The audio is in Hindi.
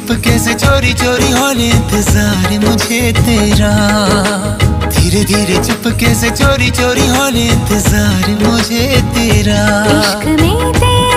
चुपके से चोरी चोरी होने इंतजार मुझे तेरा। धीरे धीरे चुपके से चोरी चोरी होने इंतजार मुझे तेरा। इश्क में तेरा